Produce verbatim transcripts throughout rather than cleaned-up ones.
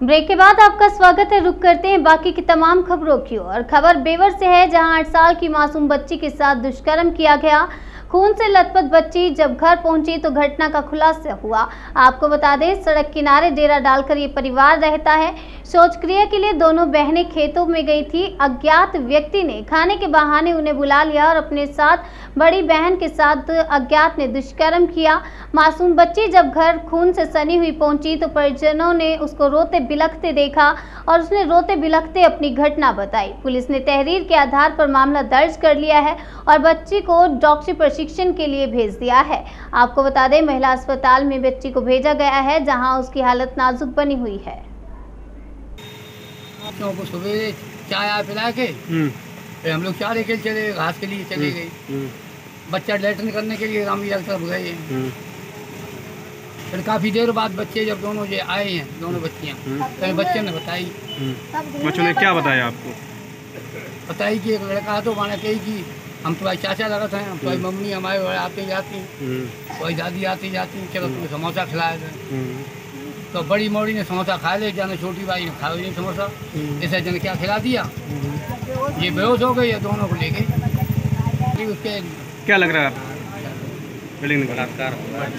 Break के बाद आपका स्वागत है। रुक करते हैं बाकी की तमाम खबरों की और खबर बेवर से है, जहां आठ साल की मासूम बच्ची के साथ दुष्कर्म किया गया। खून से लथपथ बच्ची जब घर पहुंची तो घटना का खुलासा हुआ। आपको बता दें, सड़क किनारे डेरा डालकर ये परिवार रहता है। शौचक्रिया के लिए दोनों बहनें खेतों में गई थी। अज्ञात व्यक्ति ने खाने के बहाने उन्हें बुला लिया और अपने साथ बड़ी बहन के साथ अज्ञात ने दुष्कर्म किया। मासूम बच्ची जब घर खून से सनी हुई पहुंची तो परिजनों ने उसको रोते बिलखते देखा और उसने रोते बिलखते अपनी घटना बताई। पुलिस ने तहरीर के आधार पर मामला दर्ज कर लिया है और बच्ची को डॉक्टरी प्रशिक्षण के लिए भेज दिया है। आपको बता दें, महिला अस्पताल में बच्ची को भेजा गया है, जहां उसकी हालत नाजुक बनी हुई है। को सुबह चाय पिला के हम लोग चारे के चले घास के लिए चले गए। बच्चा लेटन करने के लिए रामी तरफ गए। फिर काफी देर बाद बच्चे जब दोनों जो आए हैं, दोनों बच्चियां, तो बच्चे ने बताई। बच्चों ने क्या बताया आपको? बताई कि एक लड़का तो माना कही कि हम तुम्हारे चाचा लगत हैं, हम तुम्हारी मम्मी हमारे बड़े आते जाती, तुम्हारी दादी आती जाती, चलो तुम्हें समोसा खिलाए गए। तो बड़ी मोड़ी ने समोसा खा ले, जाने छोटी भाई ने खाया नहीं समोसा। ऐसा जन क्या खिला दिया, ये बेहोश हो गई, दोनों को ले गई। उसके क्या लग रहा है? बिल्डिंग बलात्कार,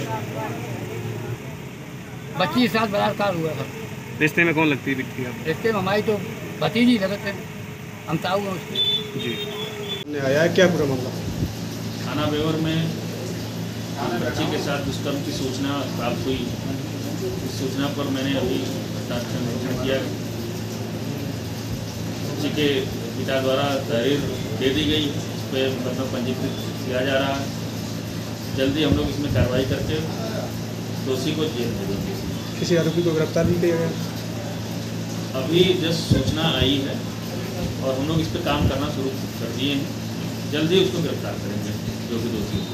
बच्ची के साथ बलात्कार हुआ था। रिश्ते में कौन लगती है बिट्टी? रिश्ते में हमारी तो भतीजी लगते हैं, हम ताऊ हैं उसके। जी आया है क्या पूरा मामला? थाना बेवर में बच्ची के साथ दुष्कर्म की सूचना प्राप्त हुई। इस सूचना पर मैंने अभी घटनास्थल किया। बच्ची के पिता द्वारा तहरीर दे दी गई, इस पर मुकदमा पंजीकृत किया जा रहा है। जल्दी हम लोग इसमें कार्रवाई करके दोषी को जेल दे देंगे। किसी आरोपी को गिरफ्तार भी किया गया? अभी जस्ट सूचना आई है और हम लोग इस पर काम करना शुरू कर दिए हैं। जल्दी उसको गिरफ्तार करेंगे जो भी दोषी।